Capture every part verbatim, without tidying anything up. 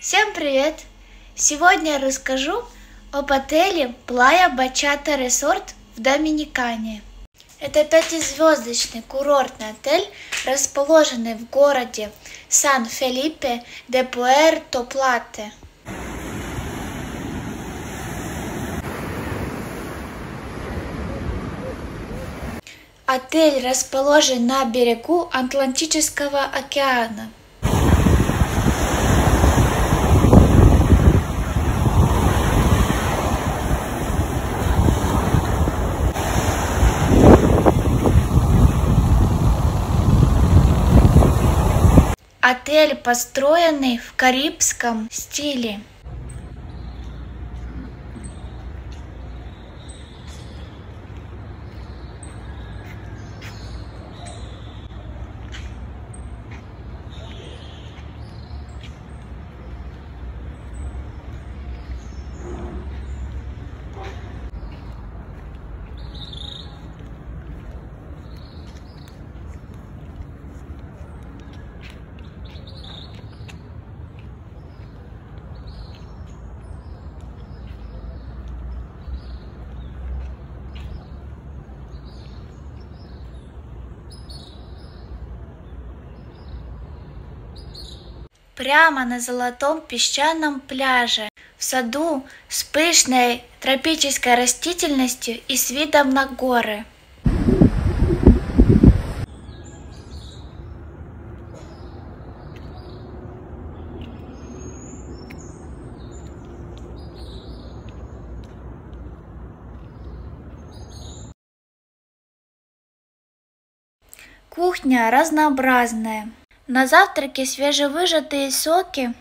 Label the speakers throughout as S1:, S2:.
S1: Всем привет! Сегодня я расскажу об отеле Playa Bachata Resort в Доминикане. Это пятизвездочный курортный отель, расположенный в городе Сан-Фелипе де Пуэрто-Плате. Отель расположен на берегу Атлантического океана. Отель, построенный в карибском стиле. Прямо на золотом песчаном пляже, в саду с пышной тропической растительностью и с видом на горы. Кухня разнообразная. На завтраке свежевыжатые соки,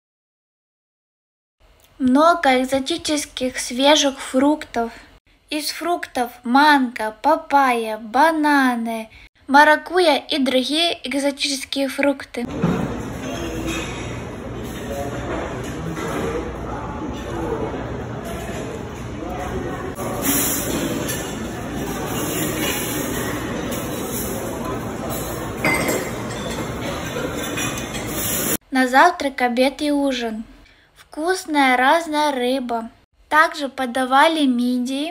S1: много экзотических свежих фруктов. Из фруктов манго, папайя, бананы, маракуйя и другие экзотические фрукты. На завтрак, обед и ужин. Вкусная разная рыба. Также подавали мидии.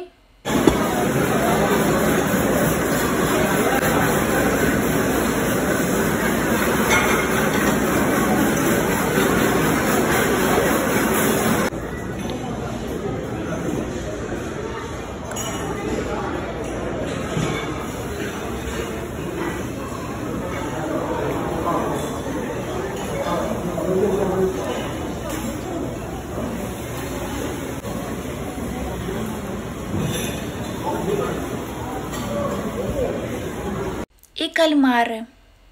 S1: И кальмары.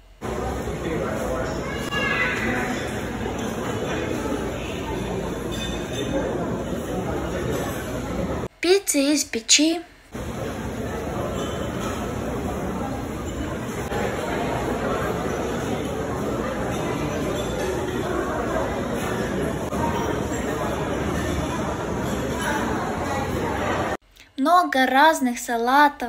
S1: Пиццы из печи. Много разных салатов.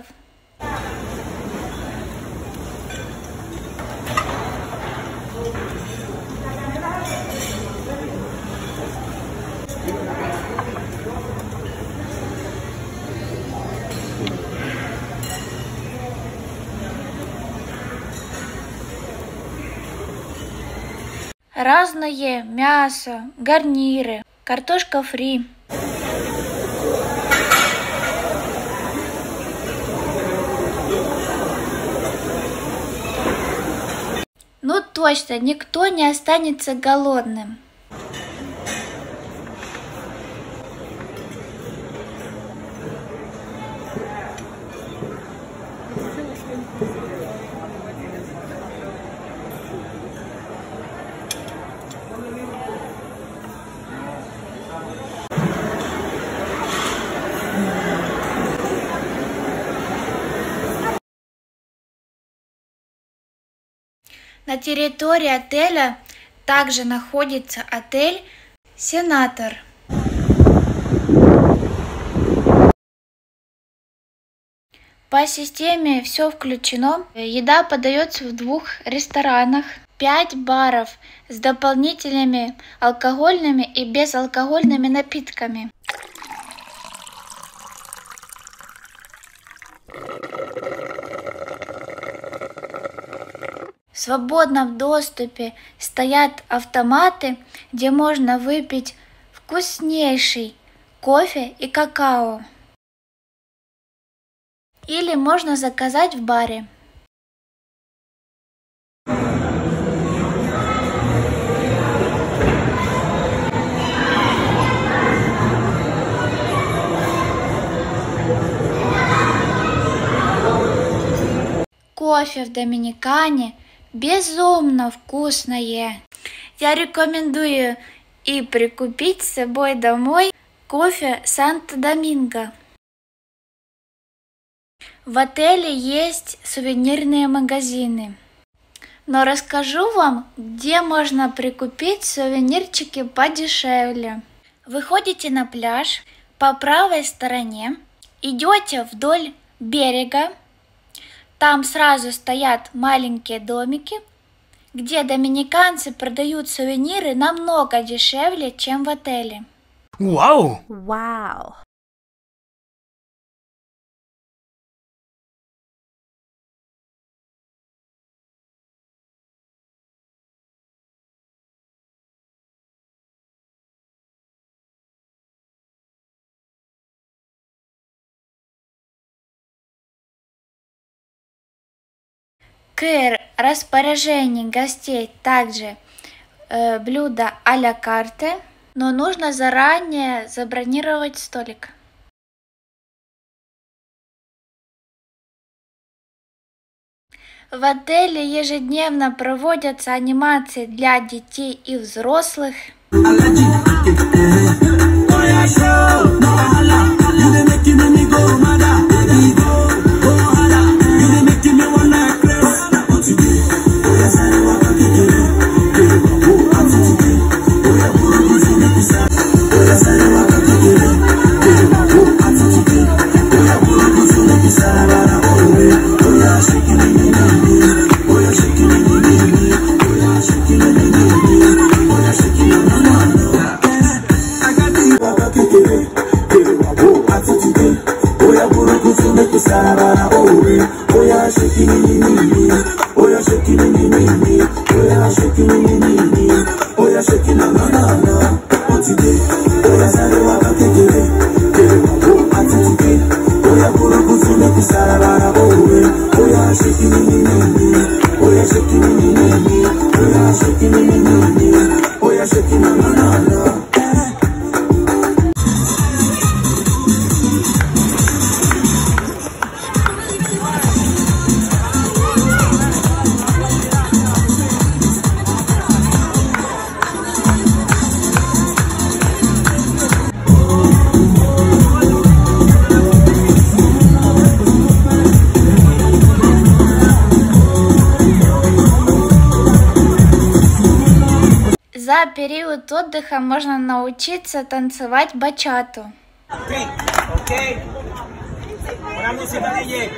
S1: Разное мясо, гарниры, картошка фри. Ну точно, никто не останется голодным. На территории отеля также находится отель «Сенатор». По системе все включено. Еда подается в двух ресторанах. пять баров с дополнительными алкогольными и безалкогольными напитками. В свободном доступе стоят автоматы, где можно выпить вкуснейший кофе и какао. Или можно заказать в баре. Кофе в Доминикане безумно вкусное. Я рекомендую и прикупить с собой домой кофе Санто-Доминго. В отеле есть сувенирные магазины. Но расскажу вам, где можно прикупить сувенирчики подешевле. Выходите на пляж, по правой стороне идете вдоль берега. Там сразу стоят маленькие домики, где доминиканцы продают сувениры намного дешевле, чем в отеле.
S2: Вау!
S3: Вау!
S1: К распоряжению гостей также э, блюда а-ля карте, но нужно заранее забронировать столик. В отеле ежедневно проводятся анимации для детей и взрослых. За период отдыха можно научиться танцевать бачату.
S2: Okay. Una música D J.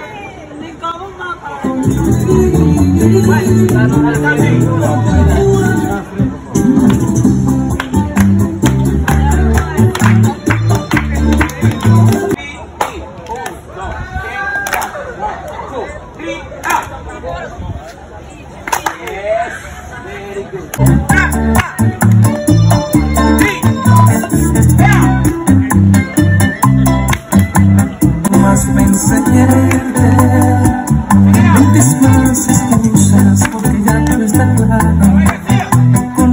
S4: Con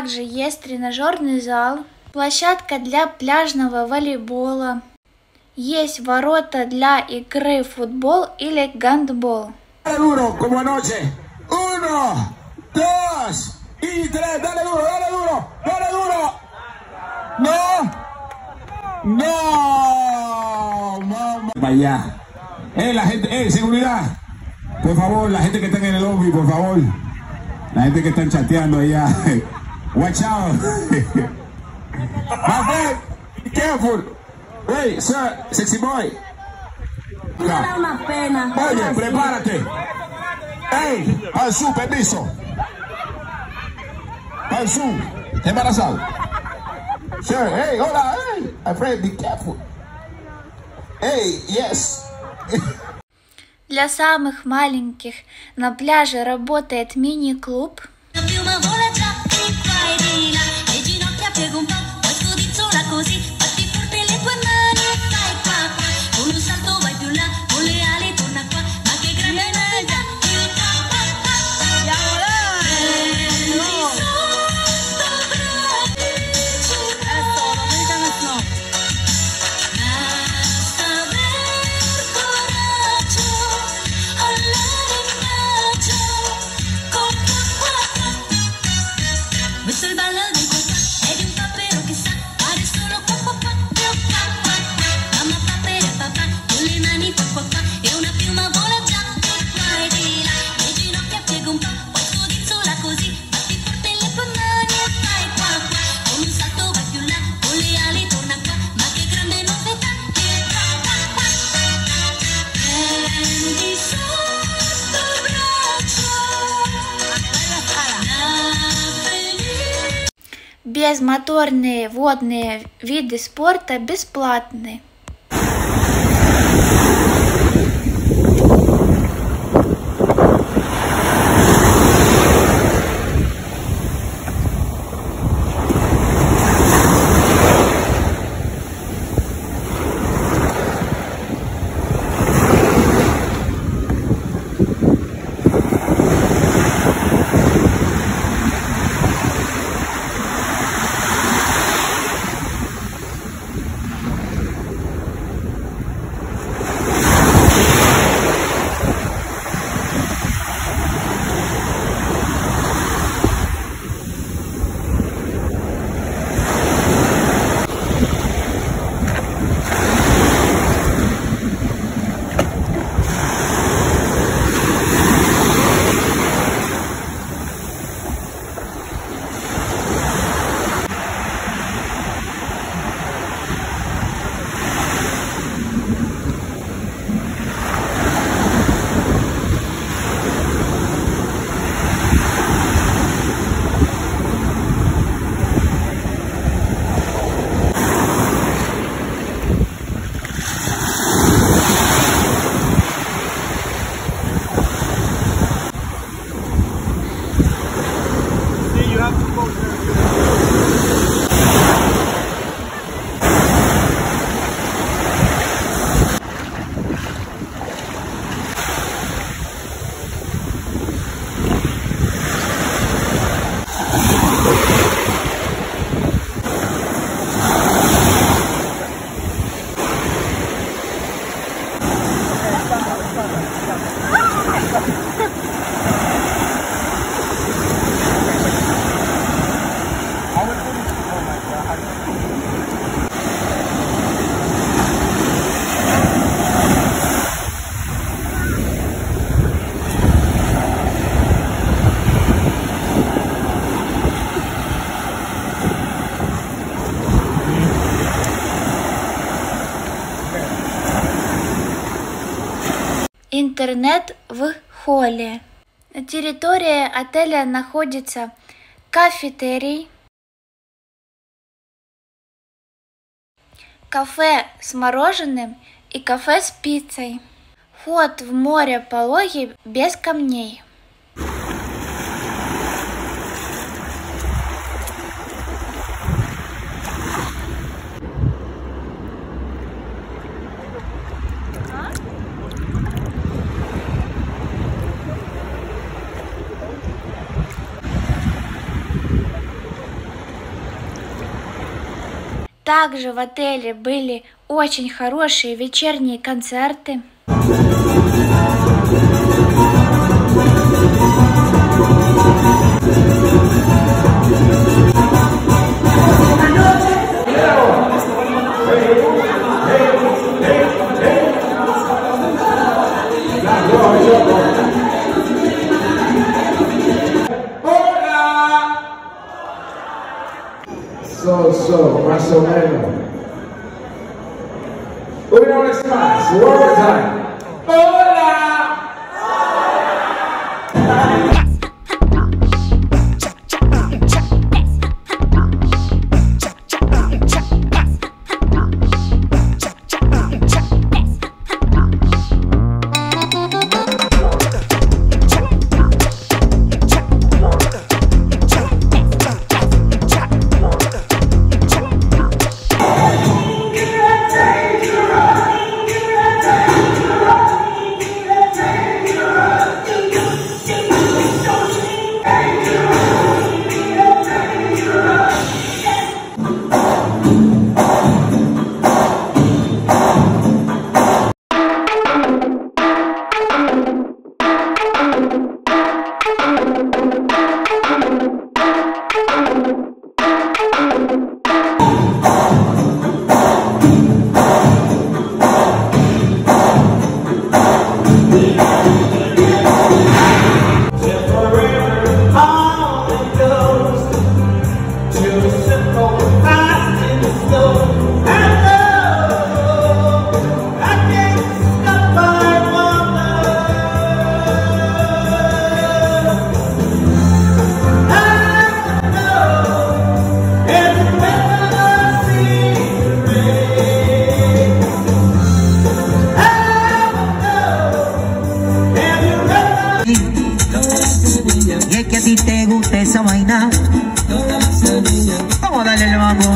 S1: Также есть тренажерный зал, площадка для пляжного волейбола, есть ворота для игры в футбол или гандбол.
S3: Duro, como anoche. Uno, dos y tres. Dale duro, dale duro, dale duro. No, no, no. Para allá. Eh, la gente, eh, seguridad. Por favor, la gente que está en el lobby, por favor. La gente que están chateando allá. Watch out. My friend, be careful. Hey, sir, sexy boy.
S4: Era una pena.
S3: Oye, prepárate. Hey, Ansu, permiso. Ansu, embarazado. Sure, hey, hola, hey. My friend, be careful. Hey, yes.
S1: Для самых маленьких на пляже работает мини-клуб. Безмоторные водные виды спорта бесплатны. Интернет в холле. На территории отеля находится кафетерий, кафе с мороженым и кафе с пиццей. Вход в море пологий без камней. Также в отеле были очень хорошие вечерние концерты.
S3: So, so, más o menos. Una vez más, one more time. Hola.
S5: Esa vaina, vamos a darle el mambo.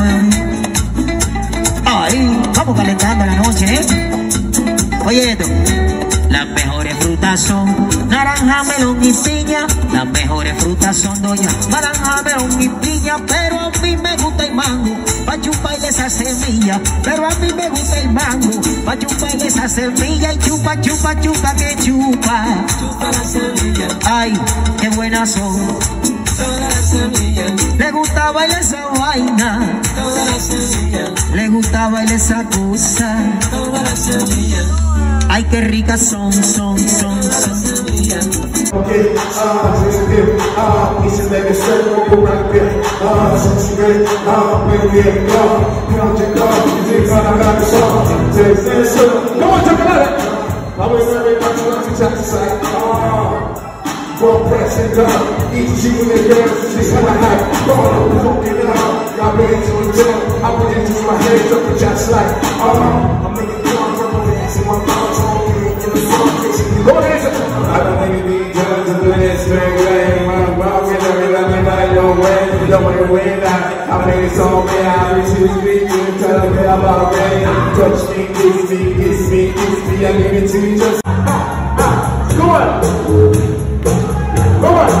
S5: Ay, vamos calentando la noche, ¿eh? Oye esto, las mejores frutas son naranja, melón y piña. Las mejores frutas son doña, naranja, melón y piña. Pero a mí me gusta el mango, pa' chuparle esa semilla. Pero a mí me gusta el mango, pa' chuparle esa semilla. Y chupa, chupa, chupa, que chupa. Chupa la semilla. Ay, qué buenas son. Le gusta bailar esa vaina, toda la semilla. Le gusta bailar esa cosa, toda la semilla. Ay, qué ricas son, son, son, son.
S3: Okay, ah, sensitive, ah, dice de que soy como rápido, ah, sensible, ah, muy bien, ah, no te calles, dice para la persona, se se se, no te calles, vamos a ver cuánto nos echamos ahí, ah. One pressing down, each you and the girls, she's on my life. Going on, looking up, got me into the gym. I put into my head, jumping just like, uh, I'm making fun from the dance in my mouth, so I'm getting in the song, fixing go ahead. I don't think it be just to do this, bang, bang, I'm about to get it, I'm not no way, you don't want to win that. I made it so man, I reach you, speak to you, tell me about rain. Touch me, kiss me, kiss me, kiss me, I give it to you just, ah, ah, go on. Come on!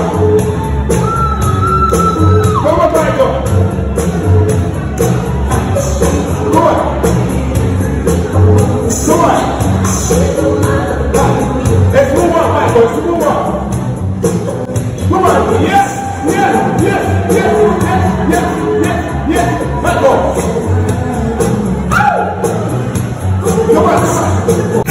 S3: Come on, Michael! Come on! Come on! Let's move on, Michael! Let's move on! Come on! Yes! Yes! Yes! Yes! Yes! Yes! Yes! Yes! Michael! Come on!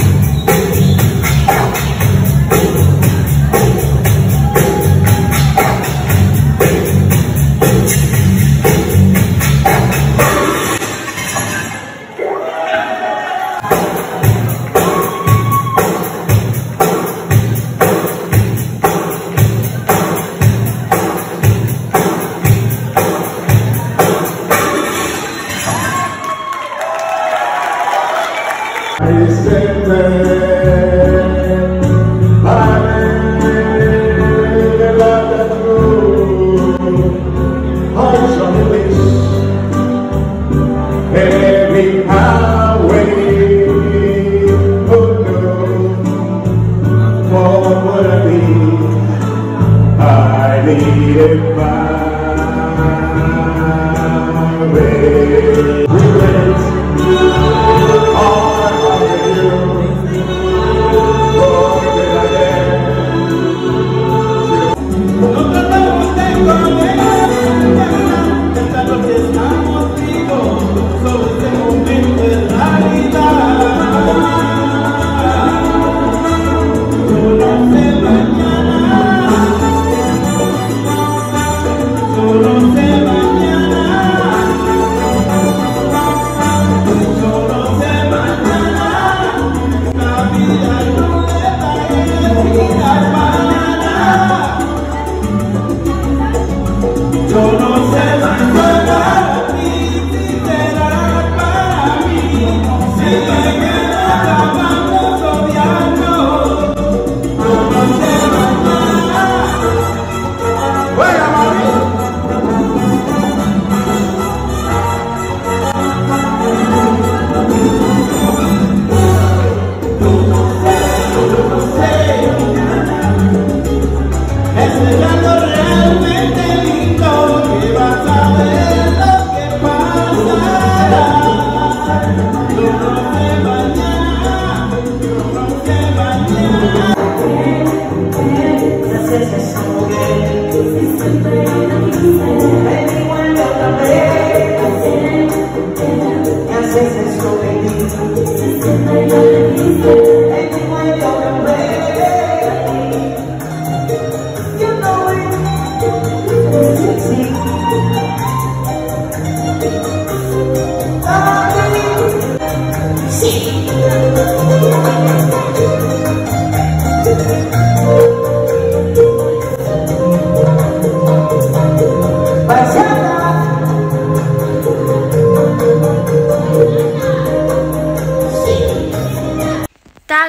S3: I needed my way.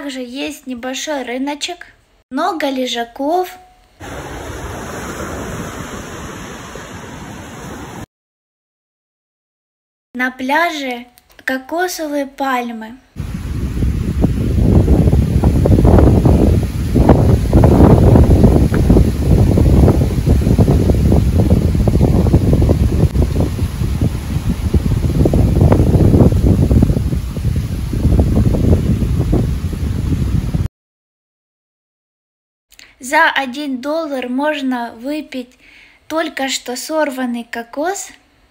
S1: также есть небольшой рыночек, много лежаков. На пляже кокосовые пальмы. За один доллар можно выпить только что сорванный кокос.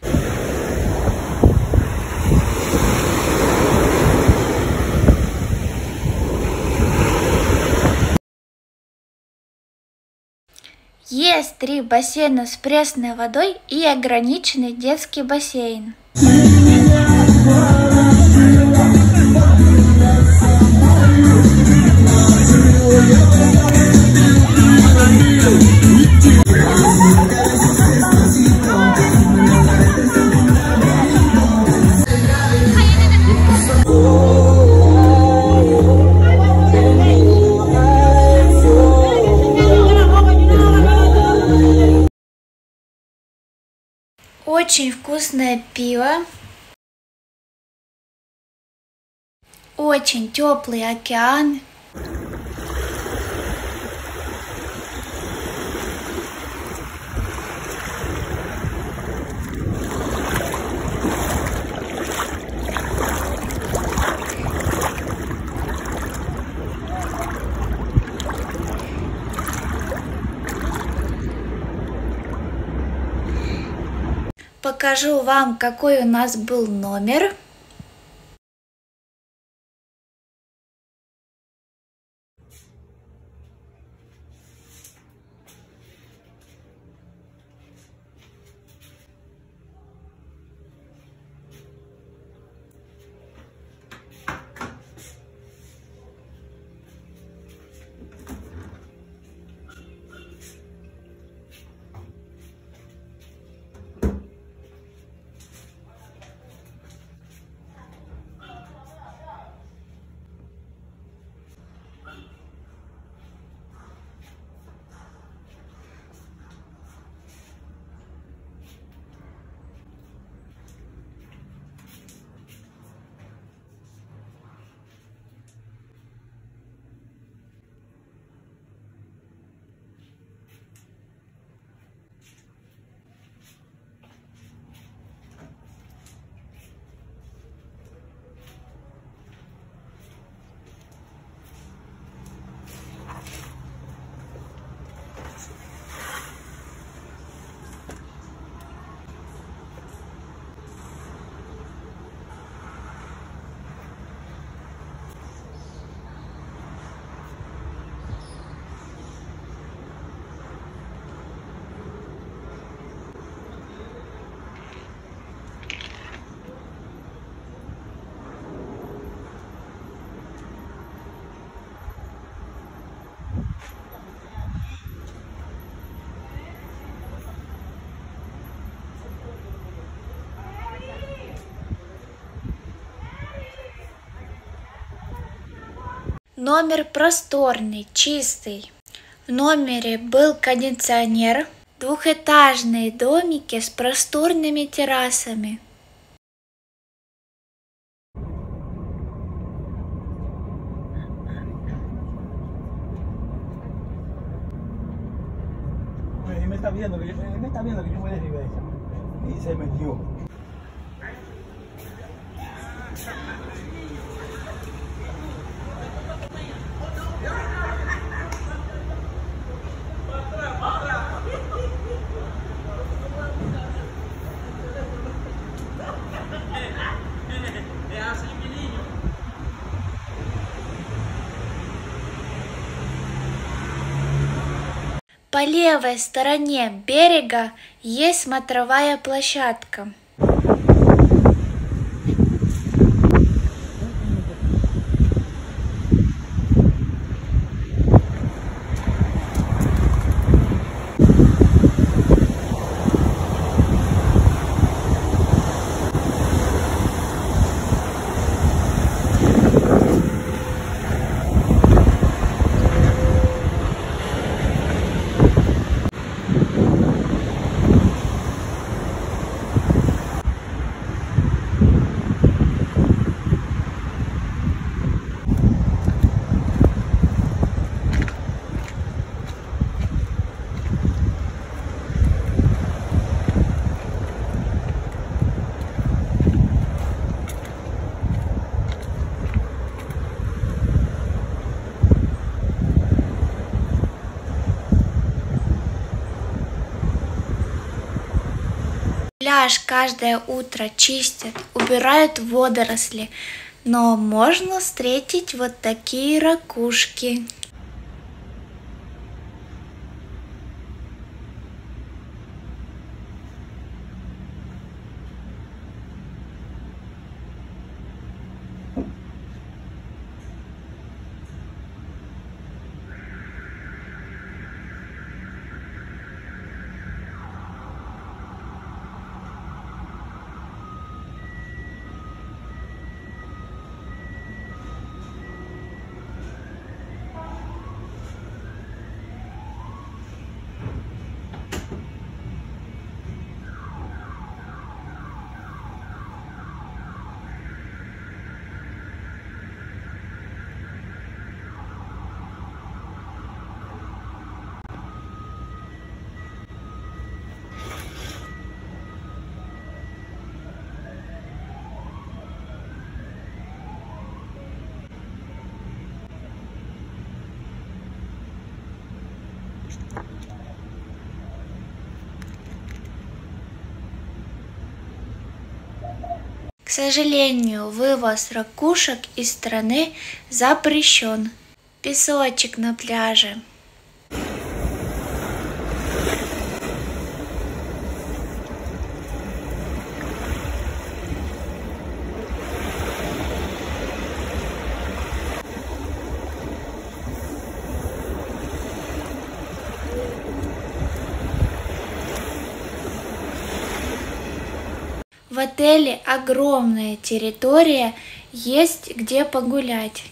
S1: Есть три бассейна с пресной водой и ограниченный детский бассейн. Очень вкусное пиво, очень теплый океан. Покажу вам, какой у нас был номер. Номер просторный, чистый. В номере был кондиционер, двухэтажные домики с просторными террасами.
S2: Me está viendo que yo, me está viendo que yo voy de reversa y se metió.
S1: По левой стороне берега есть смотровая площадка. пляж каждое утро чистят, убирают водоросли, но можно встретить вот такие ракушки. К сожалению, вывоз ракушек из страны запрещен. Песочек на пляже. В отеле огромная территория, есть где погулять.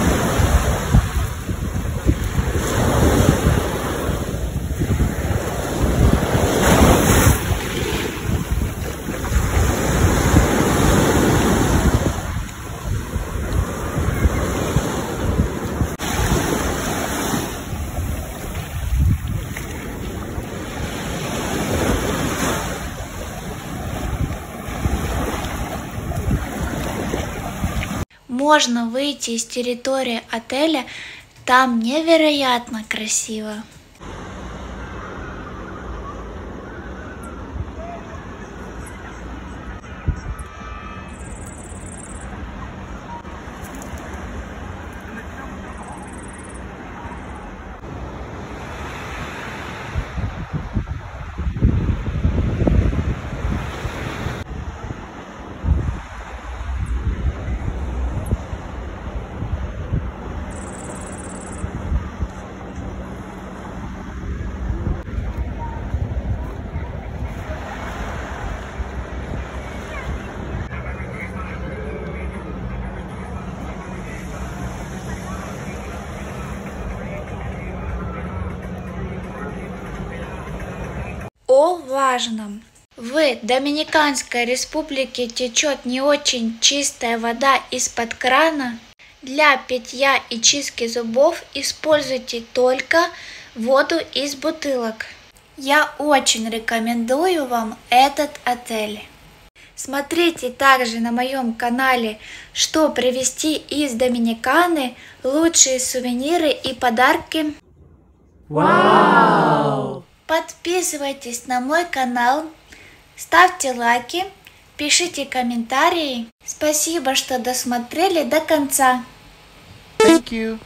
S1: Можно выйти из территории отеля, там невероятно красиво. О важном. В Доминиканской республике течет не очень чистая вода из-под крана. Для питья и чистки зубов используйте только воду из бутылок. Я очень рекомендую вам этот отель. Смотрите также на моем канале, что привезти из Доминиканы, лучшие сувениры и подарки.
S4: Вау!
S1: Подписывайтесь на мой канал, ставьте лайки, пишите комментарии. Спасибо, что досмотрели до конца.
S6: Thank you.